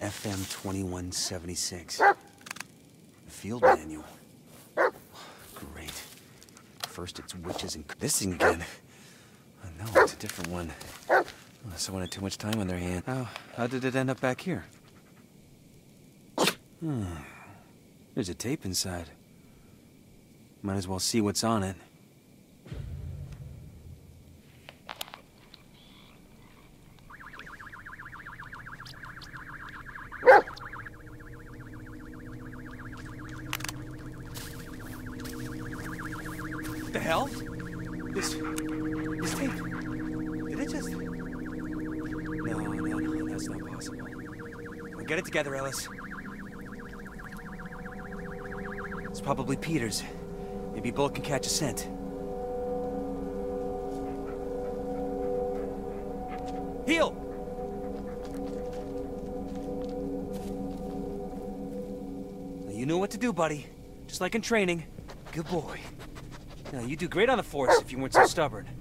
FM 2176. Field manual. Great. First it's witches and this thing again. Oh, no, it's a different one. Oh, someone had too much time on their hand. How did it end up back here? There's a tape inside. Might as well see what's on it. What the hell? This tape. Did it just... No, that's not possible. Well, get it together, Ellis. It's probably Peter's. Maybe Bullet can catch a scent. Heel! You knew what to do, buddy. Just like in training. Good boy. Now, you do great on the force if you weren't so stubborn.